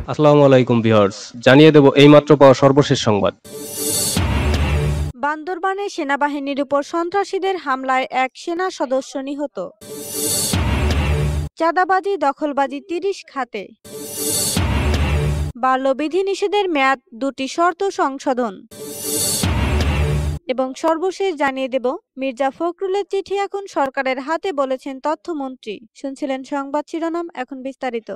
আসসালামু আলাইকুম ভিউয়ার্স, জানিয়ে দেব এইমাত্র পাওয়া সর্বশেষ সংবাদ। বান্দরবানে সেনাবাহিনীর উপর সন্ত্রাসীদের হামলায় এক সেনা সদস্য নিহত। চাঁদাবাজি দখলবাজি ৩০ খাতে। বাল্য বিধিনিষেধের মেয়াদ ২টি শর্ত সংশোধন। এবং সর্বশেষ জানিয়ে দেব মির্জা ফখরুলের চিঠি এখন সরকারের হাতে, বলেছেন তথ্যমন্ত্রী। শুনছিলেন সংবাদ শিরোনাম, এখন বিস্তারিত।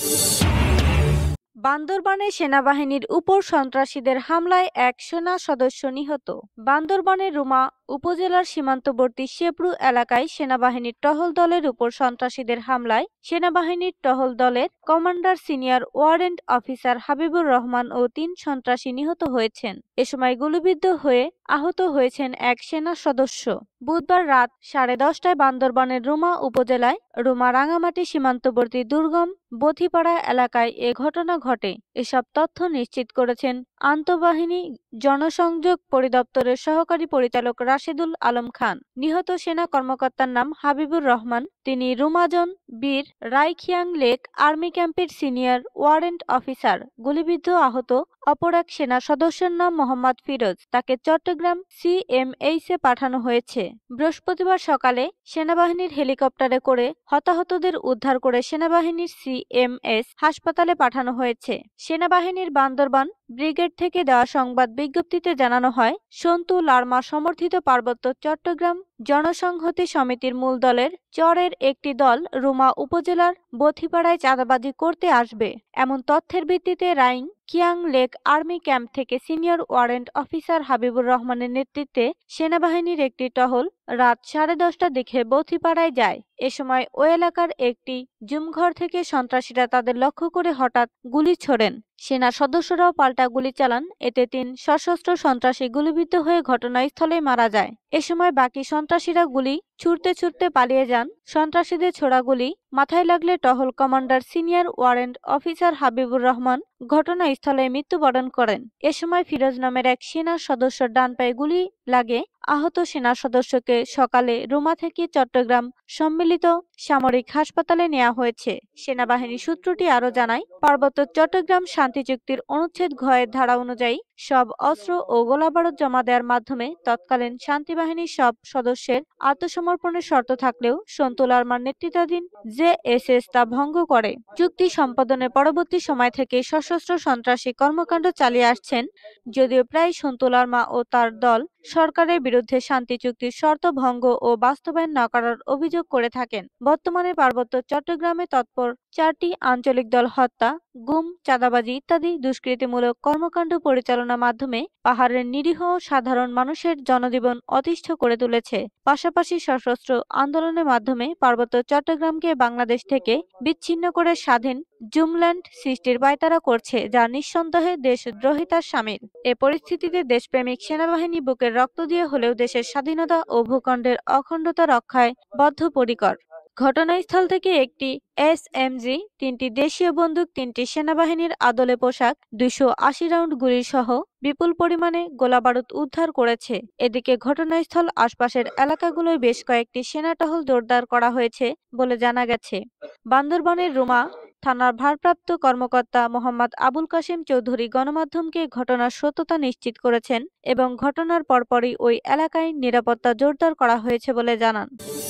বান্দরবানে সেনাবাহিনীর উপর সন্ত্রাসীদের হামলায় এক সেনা সদস্য নিহত। বান্দরবানের রুমা উপজেলার সীমান্তবর্তী শেপরু এলাকায় সেনাবাহিনীর টহল দলের উপর সন্ত্রাসীদের হামলায় সেনাবাহিনীর টহল দলের commander senior warrant officer Habibur Rahman ও ৩ সন্ত্রাসী নিহত হয়েছেন। এ সময় গুলিবিদ্ধ হয়ে আহত হয়েছেন এক সেনা সদস্য। বুধবার রাত 10:30টায় বান্দরবানের রুমা উপজেলায় রুমা রাঙামাটি সীমান্তবর্তী দুর্গম বথিপাড়া এলাকায় এ ঘটনা ঘটে। এসব তথ্য নিশ্চিত করেছেন আন্তঃবাহিনী জনসংযোগ পরিদপ্তরের সহকারী পরিচালক রাশেদুল আলম খান। নিহত সেনা কর্মকর্তার নাম হাবিবুর রহমান। তিনি রুমাজন বীর রাইখিয়াং লেক আর্মি ক্যাম্পের সিনিয়র ওয়ারেন্ট অফিসার। গুলিবিদ্ধ আহত অপর এক সেনা সদস্যের নাম মোহাম্মদ ফিরোজ। তাকে চট্টগ্রাম সিএমএইচে পাঠানো হয়েছে। বৃহস্পতিবার সকালে সেনাবাহিনীর হেলিকপ্টারে করে হতাহতদের উদ্ধার করে সেনাবাহিনীর সিএমএস হাসপাতালে পাঠানো হয়েছে। সেনাবাহিনীর বান্দরবান ব্রিগেড থেকে দেওয়া সংবাদ বিজ্ঞপ্তিতে জানানো হয়, সন্তু লার্মা সমর্থিত পার্বত্য চট্টগ্রাম জনসংহতি সমিতির মূল দলের চরের একটি দল রুমা উপজেলার বথিপাড়ায় চাঁদাবাজি করতে আসবে এমন তথ্যের ভিত্তিতে Raikhiang lake army camp থেকে সিনিয়র ওয়ারেন্ট অফিসার হাবিবুর রহমানের নেতৃত্বে সেনাবাহিনীর একটি টহল রাত 10:30টার দিকে বথিপাড়ায় যায়। এ সময় ওই এলাকার একটি জুমঘর থেকে সন্ত্রাসীরা তাদের লক্ষ্য করে হঠাৎ গুলি ছোড়েন। সেনা সদস্যরাও পাল্টা গুলি চালান। এতে ৩ সশস্ত্র সন্ত্রাসী গুলিবিদ্ধ হয়ে ঘটনাস্থলেই মারা যায়। এ সময় বাকি সন্ত্রাসীরা গুলি ছুড়তে ছুড়তে পালিয়ে যান। সন্ত্রাসীদের ছোড়া গুলি মাথায় লাগলে টহল commander senior warrant officer Habibur Rahman ঘটনাস্থলে মৃত্যুবরণ করেন। এ সময় ফিরোজ নামের এক সেনা সদস্যর ডান পায়ে গুলি লাগে। আহত সেনা সদস্যকে সকালে রুমা থেকে চট্টগ্রাম সম্মিলিত সামরিক হাসপাতালে নেওয়া হয়েছে। সেনাবাহিনী সূত্রটি আরও জানায়, পার্বত্য চট্টগ্রাম শান্তি চুক্তির অনুচ্ছেদ ঘ-এর ধারা অনুযায়ী সব অস্ত্র ও গোলাবারুদ জমা দেওয়ার মাধ্যমে তৎকালীন শান্তিবাহিনীর সব সদস্যের আত্মসমর্পণের শর্ত থাকলেও সন্তু লারমার নেতৃত্বাধীন জেএসএস তা ভঙ্গ করে। চুক্তি সম্পাদনের পরবর্তী সময় থেকে সশস্ত্র সন্ত্রাসী কর্মকাণ্ড চালিয়ে আসছেন, যদিও প্রায় সন্তু লারমা ও তার দল সরকারের বিরুদ্ধে শান্তি চুক্তির শর্ত ভঙ্গ ও বাস্তবায়ন না করার অভিযোগ করে থাকেন। বর্তমানে পার্বত্য চট্টগ্রামে তৎপর 4টি আঞ্চলিক দল হত্যা, গুম, চাঁদাবাজি ইত্যাদি দুষ্কৃতিমূলক কর্মকাণ্ড পরিচালনার মাধ্যমে পাহাড়ের নিরীহ সাধারণ মানুষের জনজীবন অতিষ্ঠ করে তুলেছে। পাশাপাশি সশস্ত্র আন্দোলনের মাধ্যমে পার্বত্য চট্টগ্রামকে বাংলাদেশ থেকে বিচ্ছিন্ন করে স্বাধীন জুমল্যান্ড সৃষ্টির পায়তারা করছে, যা নিঃসন্দেহে দেশদ্রোহিতার শামিল। এ পরিস্থিতিতে দেশপ্রেমিক সেনাবাহিনী বুকের রক্ত দিয়ে হলেও দেশের স্বাধীনতা ও ভূখণ্ডের অখণ্ডতা রক্ষায় বদ্ধপরিকর। ঘটনাস্থল থেকে একটি এসএমজি, 3টি দেশীয় বন্দুক, 3টি সেনাবাহিনীর আদলে পোশাক, 280 রাউন্ড গুলি সহ বিপুল পরিমাণে গোলাবারুদ উদ্ধার করেছে। এদিকে ঘটনাস্থল আশপাশের এলাকাগুলোয় বেশ কয়েকটি সেনা টহল জোরদার করা হয়েছে বলে জানা গেছে। বান্দরবানের রুমা থানার ভারপ্রাপ্ত কর্মকর্তা মোহাম্মদ আবুল কাশেম চৌধুরী গণমাধ্যমকে ঘটনার সত্যতা নিশ্চিত করেছেন এবং ঘটনার পরপরই ওই এলাকায় নিরাপত্তা জোরদার করা হয়েছে বলে জানান।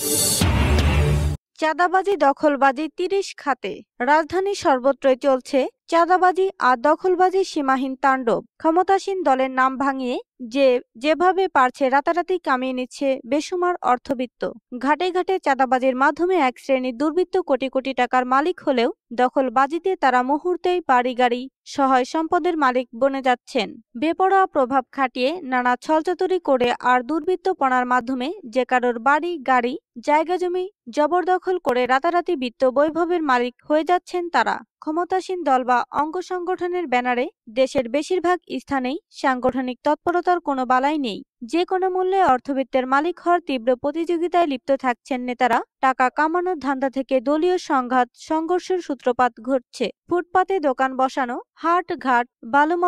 চাঁদাবাজি দখলবাজি 30 খাতে। রাজধানীর সর্বত্রই চলছে চাঁদাবাজি আর দখলবাজির সীমাহীন তাণ্ডব। ক্ষমতাসীন দলের নাম ভাঙিয়ে যেভাবে পারছে রাতারাতি কামিয়ে নিচ্ছে বেসুমার অর্থবিত্ত। ঘাটে ঘাটে চাঁদাবাজির মাধ্যমে এক শ্রেণীর দুর্বৃত্ত কোটি কোটি টাকার মালিক হলেও দখলবাজিতে তারা মুহূর্তেই বাড়ি গাড়ি সহায় সম্পদের মালিক বনে যাচ্ছেন। বেপরোয়া প্রভাব খাটিয়ে নানা ছলচাতুরি করে আর দুর্বৃত্তপনার মাধ্যমে যে কারোর বাড়ি গাড়ি জায়গা জমি জবরদখল করে রাতারাতি বিত্ত বৈভবের মালিক হয়ে যাচ্ছেন তারা। ক্ষমতাসীন দল বা অঙ্গ সংগঠনের ব্যানারে দেশের বেশিরভাগ স্থানেই সাংগঠনিক তৎপরতার কোনো বালাই নেই। যে কোনো মূল্যে অর্থবিত্তের মালিক হওয়ার তীব্র প্রতিযোগিতায় লিপ্ত থাকছেন নেতারা। টাকা কামানোর ধান্দা থেকে দলীয় সংঘাত সংঘর্ষের সূত্রপাত ঘটছে। ফুটপাতে দোকান বসানো, হাট ঘাট বালুমহাল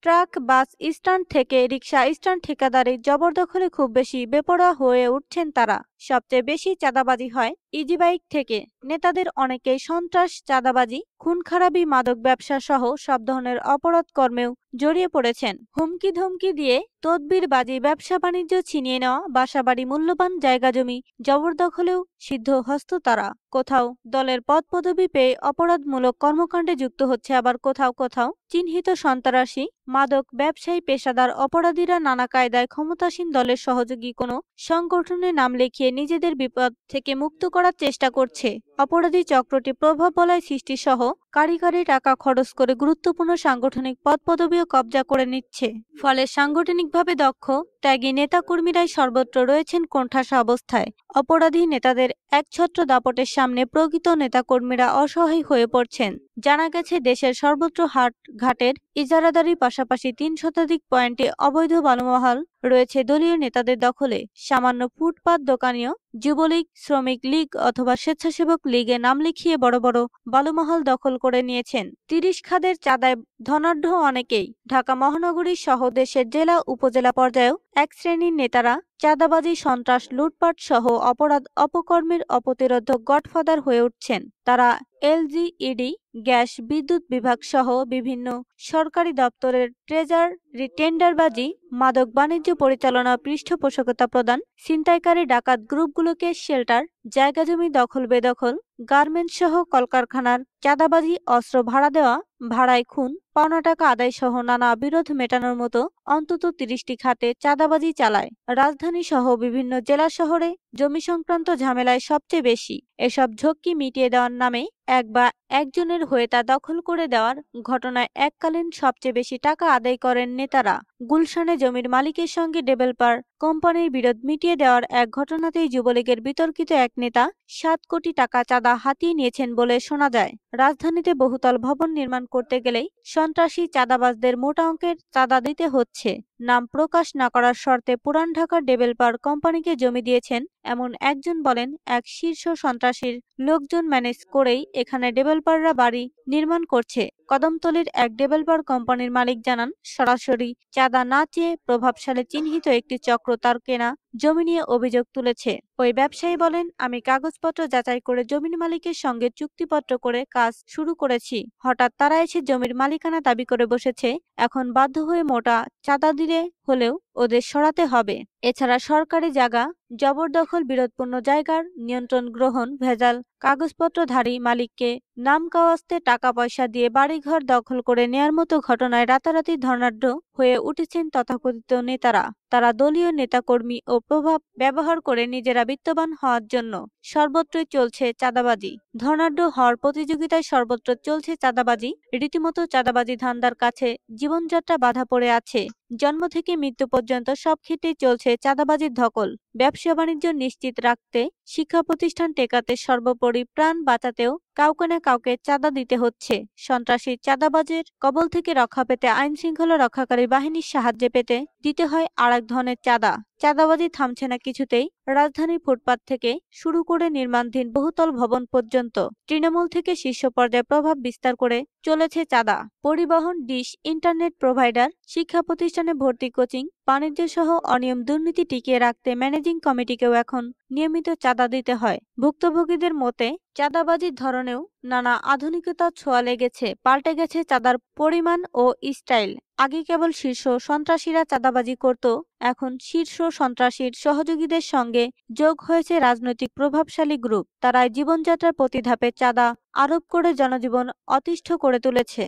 ট্রাক, বাস স্ট্যান্ড থেকে রিক্সা স্ট্যান্ড ঠিকাদারি জবরদখলে খুব বেশি বেপরোয়া হয়ে উঠছেন তারা। সবচেয়ে বেশি চাঁদাবাজি হয় ইজিবাইক থেকে। নেতাদের অনেকেই সন্ত্রাস, চাঁদাবাজি, খুন-খারাপি, মাদক ব্যবসা সহ সব ধরনের অপরাধ কর্মেও জড়িয়ে পড়েছেন। হুমকি ধমকি দিয়ে তদবিরবাজি, ব্যবসা বাণিজ্য ছিনিয়ে নেওয়া, বাসাবাড়ি, মূল্যবান জায়গা জমি জবরদখলেও সিদ্ধহস্ত তারা। কোথাও দলের পদ পদবি পেয়ে অপরাধমূলক কর্মকাণ্ডে যুক্ত হচ্ছে, আবার কোথাও কোথাও চিহ্নিত সন্ত্রাসী, মাদক ব্যবসায়ী, পেশাদার অপরাধীরা নানা কায়দায় ক্ষমতাসীন দলের সহযোগী কোনো সংগঠনে নাম লিখিয়ে নিজেদের বিপদ থেকে মুক্ত করার চেষ্টা করছে। অপরাধী চক্রটি প্রভাব বলয় সৃষ্টি সহ কারিগরি টাকা খরচ করে গুরুত্বপূর্ণ সাংগঠনিক পদ পদবিও কবজা করে নিচ্ছে। ফলে সাংগঠনিকভাবে দক্ষ, ত্যাগী নেতাকর্মীরাই সর্বত্র রয়েছেন কোণঠাসা অবস্থায়। অপরাধী নেতাদের একছত্র দাপটের সামনে প্রকৃত নেতাকর্মীরা অসহায় হয়ে পড়ছেন। জানা গেছে, দেশের সর্বত্র হাট ঘাটের ইজারাদারির পাশাপাশি ৩ শতাধিক পয়েন্টে অবৈধ বালুমহাল রয়েছে দলীয় নেতাদের দখলে। সামান্য ফুটপাত দোকানিও যুবলীগ, শ্রমিক লীগ অথবা স্বেচ্ছাসেবক লীগে নাম লিখিয়ে বড় বড় বালুমহাল দখল করে নিয়েছেন। ৩০ খাদের চাঁদায় ধনাঢ্য অনেকেই। ঢাকা মহানগরী সহ দেশের জেলা, উপজেলা পর্যায়েও এক শ্রেণীর নেতারা চাঁদাবাজি, সন্ত্রাস, লুটপাট সহ অপরাধ অপকর্মের অপ্রতিরোধক গডফাদার হয়ে উঠছেন। তারা এলজি, ইডি, গ্যাস, বিদ্যুৎ বিভাগ সহ বিভিন্ন সরকারি দপ্তরের ট্রেজারি, টেন্ডারবাজি, মাদক বাণিজ্য পরিচালনা, পৃষ্ঠপোষকতা প্রদান, ছিনতাইকারী, ডাকাত গ্রুপগুলোকে শেল্টার, জায়গা জমি দখল বেদখল, গার্মেন্টস সহ কলকারখানার চাঁদাবাজি, অস্ত্র ভাড়া দেওয়া, ভাড়ায় খুন, পাওনা টাকা আদায় সহ নানা বিরোধ মেটানোর মতো অন্তত ৩০টি খাতে চাঁদাবাজি চালায়। রাজধানী সহ বিভিন্ন জেলা শহরে জমি সংক্রান্ত ঝামেলায় সবচেয়ে বেশি। এসব ঝক্কি মিটিয়ে দেওয়ার নামে এক বা একজনের হয়ে তা দখল করে দেওয়ার ঘটনায় এককালীন সবচেয়ে বেশি টাকা আদায় করেন নেতারা। গুলশানে জমির মালিকের সঙ্গে ডেভেলপার কোম্পানির বিরোধ মিটিয়ে দেওয়ার এক ঘটনাতেই যুবলীগের বিতর্কিত এক নেতা ৭ কোটি টাকা চাঁদা হাতিয়ে নিয়েছেন বলে শোনা যায়। রাজধানীতে বহুতল ভবন নির্মাণ করতে গেলেই সন্ত্রাসী চাঁদাবাজদের মোটা অঙ্কের চাঁদা দিতে হচ্ছে। নাম প্রকাশ না করার শর্তে পুরান ঢাকার ডেভেলপার কোম্পানিকে জমি দিয়েছেন এমন একজন বলেন, এক শীর্ষ সন্ত্রাসীর লোকজন ম্যানেজ করেই এখানে ডেভেলপাররা বাড়ি নির্মাণ করছে। কদমতলীর এক ডেভেলপার কোম্পানির মালিক জানান, সরাসরি চাঁদা না চেয়ে প্রভাবশালী চিহ্নিত একটি চক্র তার কেনা জমি নিয়ে অভিযোগ তুলেছে। ওই ব্যবসায়ী বলেন, আমি কাগজপত্র যাচাই করে জমির মালিকের সঙ্গে চুক্তিপত্র করে কাজ শুরু করেছি। হঠাৎ তারা এসে জমির মালিকানা দাবি করে বসেছে। এখন বাধ্য হয়ে মোটা চাঁদা দিলে হলেও ওদের সরাতে হবে। এছাড়া সরকারি জায়গা জবরদখল, বিরোধপূর্ণ জায়গার নিয়ন্ত্রণ গ্রহণ, ভেজাল কাগজপত্রধারী মালিককে নাম কাওয়াস্তে টাকা পয়সা দিয়ে বাড়িঘর দখল করে নেয়ার মতো ঘটনায় রাতারাতি ধনাঢ্য হয়ে উঠেছেন তথাকথিত নেতারা। তারা দলীয় নেতাকর্মী ও প্রভাব ব্যবহার করে নিজেরা বিত্তবান হওয়ার জন্য সর্বত্রই চলছে চাঁদাবাজি। ধনাঢ্য হওয়ার প্রতিযোগিতায় সর্বত্র চলছে চাঁদাবাজি। রীতিমতো চাঁদাবাজি ধান্দার কাছে জীবনযাত্রা বাধা পড়ে আছে। জন্ম থেকে মৃত্যু পর্যন্ত সব ক্ষেত্রেই চলছে চাঁদাবাজির ধকল। ব্যবসা বাণিজ্য নিশ্চিত রাখতে, শিক্ষা প্রতিষ্ঠান টেকাতে, সর্বোপরি প্রাণ বাঁচাতেও কাউকে না কাউকে চাঁদা দিতে হচ্ছে। সন্ত্রাসী চাঁদাবাজের কবল থেকে রক্ষা পেতে আইন শৃঙ্খলা রক্ষাকারী বাহিনীর সাহায্যে পেতে দিতে হয় আরেক ধরনের চাঁদা। চাঁদাবাজি থামছে না কিছুতেই। রাজধানীর ফুটপাত থেকে শুরু করে নির্মাণধীন বহুতল ভবন পর্যন্ত তৃণমূল থেকে শীর্ষ পর্যায়ে প্রভাব বিস্তার করে চলেছে চাঁদা। পরিবহন, ডিশ, ইন্টারনেট প্রোভাইডার, শিক্ষা প্রতিষ্ঠানে ভর্তি, কোচিং, বাণিজ্য সহ অনিয়ম দুর্নীতি টিকিয়ে রাখতে ম্যানেজিং কমিটিকেও এখন নিয়মিত চাঁদা দিতে হয়। ভুক্তভোগীদের মতে, চাঁদাবাজির ধরনেও নানা আধুনিকতার ছোঁয়া লেগেছে, পাল্টে গেছে চাঁদার পরিমাণ ও স্টাইল। আগে কেবল শীর্ষ সন্ত্রাসীরা চাঁদাবাজি করত, এখন শীর্ষ সন্ত্রাসীর সহযোগীদের সঙ্গে যোগ হয়েছে রাজনৈতিক প্রভাবশালী গ্রুপ। তারাই জীবনযাত্রার প্রতি ধাপে চাঁদা আরোপ করে জনজীবন অতিষ্ঠ করে তুলেছে।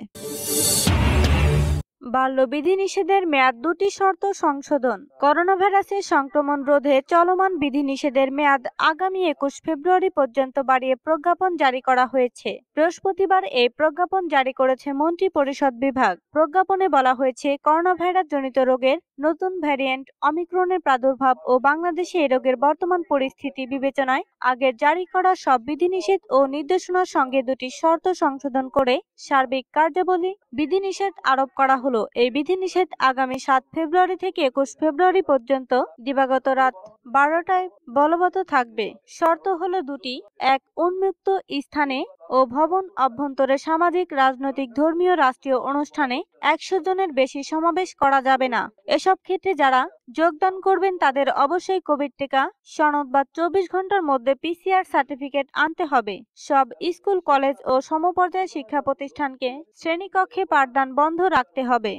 বাড়ল বিধিনিষেধের মেয়াদ, 2টি শর্ত সংশোধন। করোনা ভাইরাসের সংক্রমণ রোধে চলমান বিধিনিষেধের মেয়াদ আগামী 21 ফেব্রুয়ারি পর্যন্ত বাড়িয়ে প্রজ্ঞাপন জারি করা হয়েছে। বৃহস্পতিবার এই প্রজ্ঞাপন জারি করেছে মন্ত্রী পরিষদ বিভাগ। প্রজ্ঞাপনে বলা হয়েছে, করোনা ভাইরাস জনিত রোগের নতুন ভ্যারিয়েন্ট অমিক্রনের প্রাদুর্ভাব ও বাংলাদেশে এই রোগের বর্তমান পরিস্থিতি বিবেচনায় আগের জারি করা সব বিধিনিষেধ ও নির্দেশনার সঙ্গে 2টি শর্ত সংশোধন করে সার্বিক কার্যাবলী বিধিনিষেধ আরোপ করা হলো। এই বিধিনিষেধ আগামী 7 ফেব্রুয়ারি থেকে 21 ফেব্রুয়ারি পর্যন্ত দিবাগত রাত 12টায় বলবৎ থাকবে। শর্ত হলো দুটি: এক, উন্মুক্ত স্থানে ও ভবন অভ্যন্তরে সামাজিক, রাজনৈতিক, ধর্মীয়, রাষ্ট্রীয় অনুষ্ঠানে 100 জনের বেশি সমাবেশ করা যাবে না। এসব ক্ষেত্রে যারা যোগদান করবেন তাদের অবশ্যই কোভিড টিকা সনদ বা 24 ঘন্টার মধ্যে পিসিআর সার্টিফিকেট আনতে হবে। সব স্কুল, কলেজ ও সমপর্যায়ের শিক্ষা প্রতিষ্ঠানকে শ্রেণীকক্ষে পাঠদান বন্ধ রাখতে হবে।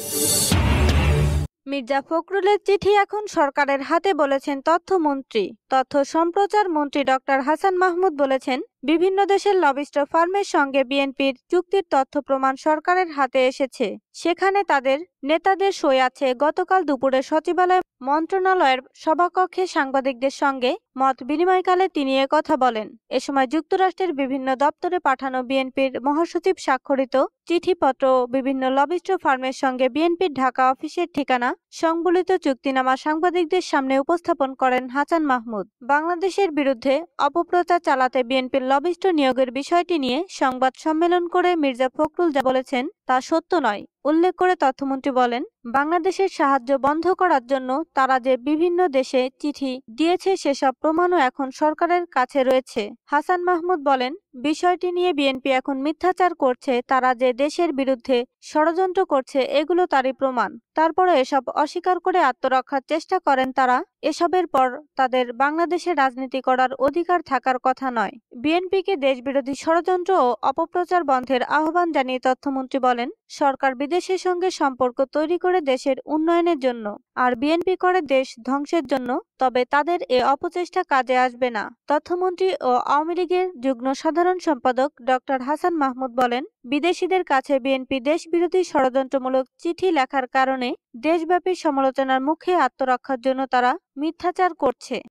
মির্জা ফখরুলের চিঠি এখন সরকারের হাতে, বলেছেন তথ্যমন্ত্রী। তথ্য সম্প্রচার মন্ত্রী ডক্টর হাসান মাহমুদ বলেছেন, বিভিন্ন দেশের লবিস্ট ফার্মের সঙ্গে বিএনপির চুক্তির তথ্য প্রমাণ সরকারের হাতে এসেছে। সেখানে তাদের নেতাদের সই আছে। গতকাল দুপুরে সচিবালয় মন্ত্রণালয়ের সভাকক্ষে সাংবাদিকদের সঙ্গে মত বিনিময়কালে তিনি কথা বলেন। এ সময় যুক্তরাষ্ট্রের বিভিন্ন দপ্তরে পাঠানো বিএনপির মহাসচিব স্বাক্ষরিত চিঠিপত্র ও বিভিন্ন লবিস্ট ফার্মের সঙ্গে বিএনপির ঢাকা অফিসের ঠিকানা সংবলিত চুক্তিনামা সাংবাদিকদের সামনে উপস্থাপন করেন হাসান মাহমুদ। বাংলাদেশের বিরুদ্ধে অপপ্রচার চালাতে বিএনপির লবিস্ট নিয়োগের বিষয়টি নিয়ে সংবাদ সম্মেলন করে মির্জা ফখরুল যা বলেছেন তা সত্য নয় উল্লেখ করে তথ্যমন্ত্রী বলেন, বাংলাদেশের সাহায্য বন্ধ করার জন্য তারা যে বিভিন্ন দেশে চিঠি দিয়েছে সেসব প্রমাণও এখন সরকারের কাছে রয়েছে। হাসান মাহমুদ বলেন, বিষয়টি নিয়ে বিএনপি এখন মিথ্যাচার করছে। তারা যে দেশের বিরুদ্ধে ষড়যন্ত্র করছে এগুলো তারই প্রমাণ। তারপরে এসব অস্বীকার করে আত্মরক্ষার চেষ্টা করেন তারা। এসবের পর তাদের বাংলাদেশে রাজনীতি করার অধিকার থাকার কথা নয়। বিএনপিকে দেশবিরোধী ষড়যন্ত্র ও অপপ্রচার বন্ধের আহ্বান জানিয়ে তথ্যমন্ত্রী বলেন, সরকার বিদেশের সঙ্গে সম্পর্ক তৈরি করে দেশের উন্নয়নের জন্য, আর বিএনপি করে দেশ ধ্বংসের জন্য। তবে তাদের এ অপচেষ্টা কাজে আসবে না। তথ্যমন্ত্রী ও আওয়ামী লীগের যুগ্ম সাধারণ সম্পাদক ডক্টর হাসান মাহমুদ বলেন, বিদেশিদের কাছে বিএনপি দেশবিরোধী ষড়যন্ত্রমূলক চিঠি লেখার কারণে দেশব্যাপী সমালোচনার মুখে আত্মরক্ষার জন্য তারা মিথ্যাচার করছে।